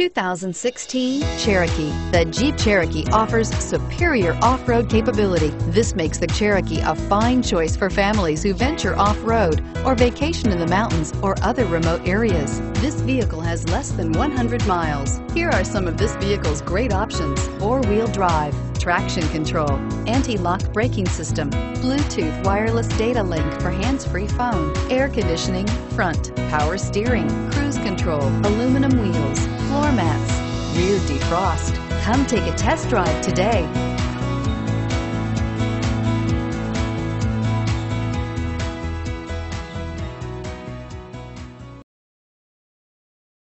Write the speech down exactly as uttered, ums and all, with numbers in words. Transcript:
two thousand sixteen Cherokee. The Jeep Cherokee offers superior off-road capability. This makes the Cherokee a fine choice for families who venture off-road or vacation in the mountains or other remote areas. This vehicle has less than one hundred miles. Here are some of this vehicle's great options: four-wheel drive, traction control, anti-lock braking system, Bluetooth wireless data link for hands-free phone, air conditioning, front, power steering, cruise control, aluminum wheels, floor mats, rear defrost. Come take a test drive today.